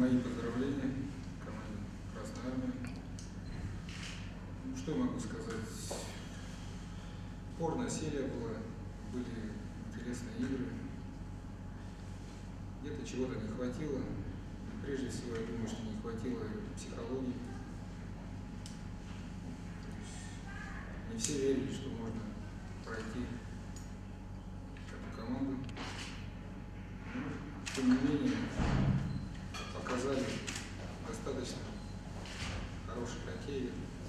Мои поздравления команде Красной Армии. Ну, что могу сказать? Порная серия была, были интересные игры. Где-то чего-то не хватило. Прежде всего, я думаю, что не хватило психологии. Не все верили, что можно пройти эту команду. Но, тем не менее, показали достаточно хороший хоккей.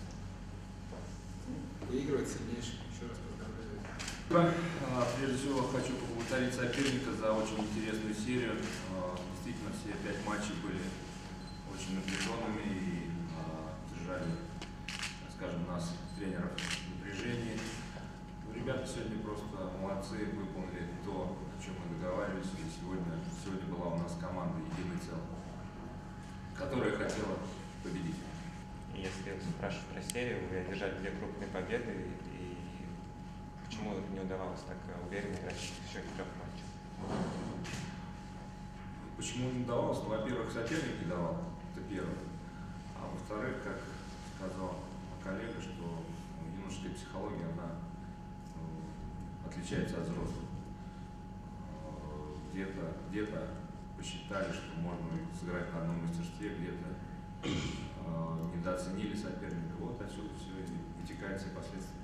Выигрывать сильнейший. Еще раз поздравляю. Прежде всего хочу поблагодарить соперника за очень интересную серию. Действительно, все 5 матчей были очень напряженными и держали, так скажем, нас, тренеров, в напряжении. Ребята сегодня просто молодцы, выполнили то, о чем мы договаривались. И сегодня была у нас команда единый целый, которая хотела победить. Если спрашивать про серию, вы одержали 2 крупные победы, и почему не удавалось так уверенно играть еще в 3 матчах? Почему не удавалось? Ну, во-первых, соперник не давал, это первое. А во-вторых, как сказал коллега, что юношеская психология, она отличается от взрослых. Где-то посчитали, что можно сыграть на одном мастерстве, где-то недооценили соперника. Вот отсюда все и вытекает все последствия.